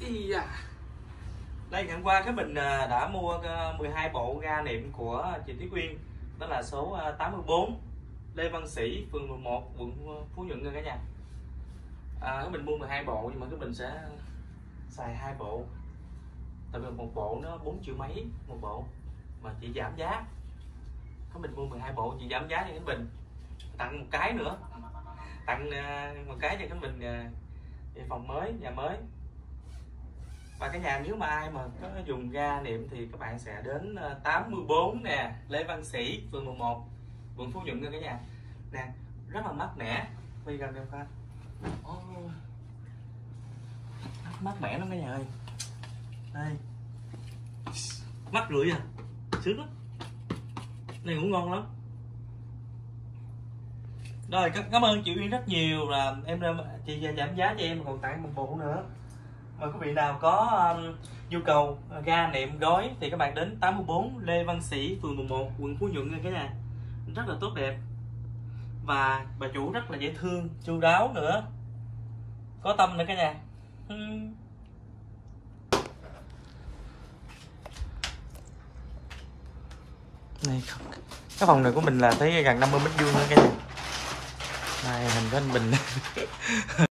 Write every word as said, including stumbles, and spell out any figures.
Ý da. Đây, ngày hôm qua cái mình đã mua mười hai bộ ga niệm của chị Thúy Quyên, đó là số tám mươi bốn Lê Văn Sĩ, phường mười một, quận Phú Nhuận nha cả nhà. À, cái mình mua mười hai bộ nhưng mà cái mình sẽ xài hai bộ, tại vì một bộ nó bốn triệu mấy một bộ mà chị giảm giá. Cái mình mua mười hai bộ chị giảm giá cho cái mình tặng một cái nữa, tặng một cái cho cái mình phòng mới, nhà mới. Và cả nhà nếu mà ai mà có dùng ga niệm thì các bạn sẽ đến tám mươi bốn nè, Lê Văn Sĩ, phường mười một, quận Phú Nhuận nha cả nhà. Nè, rất là mát mẻ. Quay gần em coi. Oh, mát mẻ lắm cả nhà ơi. Đây. Mắt rưỡi à. Sướng lắm. Này cũng ngon lắm. Rồi, cảm ơn chị Uyên rất nhiều, là em chị giảm giá cho em còn tặng một bộ nữa. Mà quý vị nào có um, nhu cầu ga niệm gói thì các bạn đến tám mươi bốn Lê Văn Sĩ, phường mười một, quận Phú Nhuận nha cả nhà. Rất là tốt đẹp. Và bà chủ rất là dễ thương, chu đáo nữa. Có tâm nữa cả nhà. Hmm. Này, cái phòng này của mình là thấy gần năm mươi mét vuông nữa cả nhà. Này, hình của anh Bình.